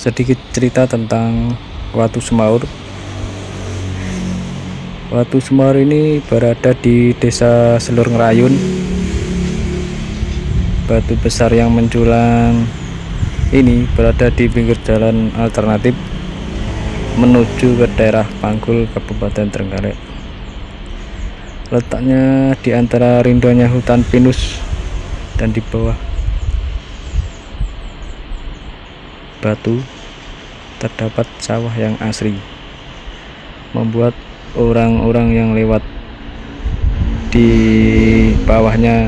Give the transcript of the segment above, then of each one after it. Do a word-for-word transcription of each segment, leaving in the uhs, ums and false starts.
Sedikit cerita tentang Watu Semaur. Watu Semaur ini berada di Desa Selur Ngrayun. Batu besar yang menjulang ini berada di pinggir jalan alternatif menuju ke daerah Panggul, Kabupaten Trenggalek. Letaknya di antara rinduannya hutan pinus dan di bawah batu terdapat sawah yang asri, membuat orang-orang yang lewat di bawahnya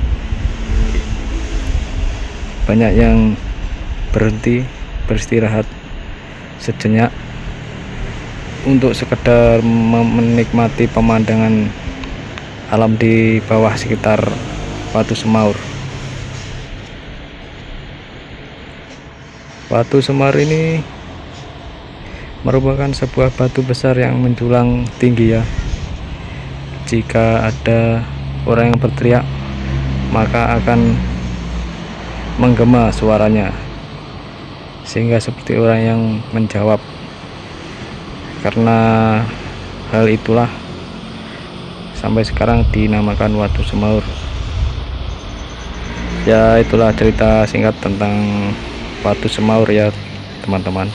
banyak yang berhenti beristirahat sejenak untuk sekedar menikmati pemandangan alam di bawah sekitar Watu Semaur. Watu Semaur ini merupakan sebuah batu besar yang menjulang tinggi ya. Jika ada orang yang berteriak, maka akan menggema suaranya, sehingga seperti orang yang menjawab. Karena hal itulah sampai sekarang dinamakan Watu Semaur. Ya, itulah cerita singkat tentang Watu Semaur ya teman-teman.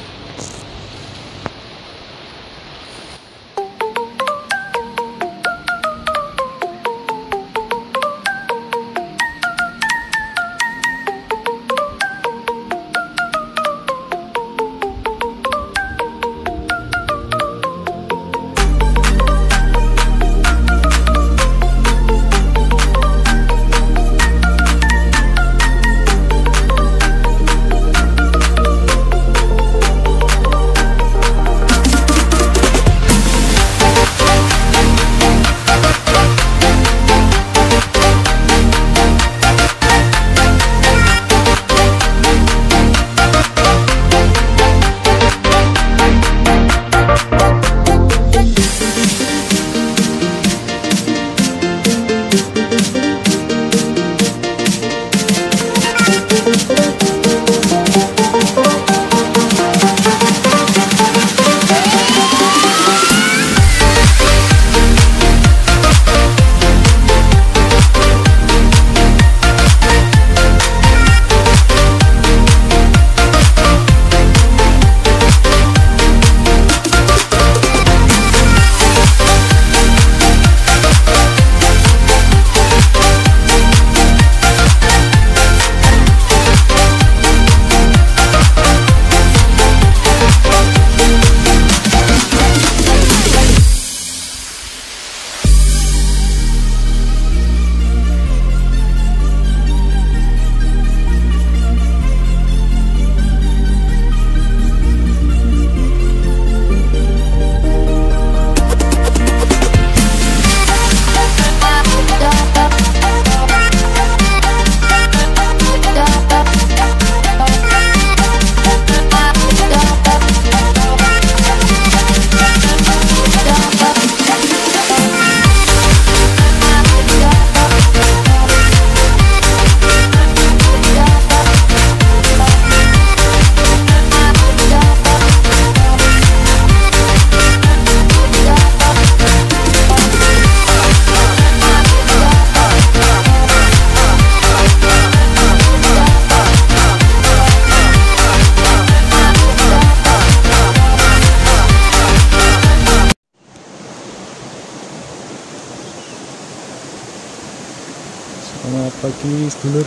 Selamat pagi sedulur.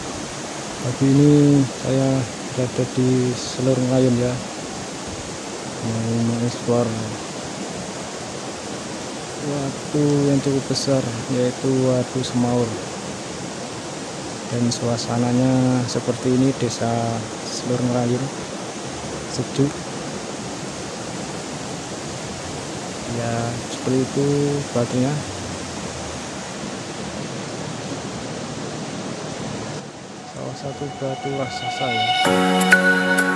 Pagi ini saya berada di Selur Ngrayun ya, mau mengeksplor watu yang cukup besar, yaitu Watu Semaur. Dan suasananya seperti ini, Desa Selur Ngrayun, sejuk ya, seperti itu batunya. Salah satu batu raksasa ya.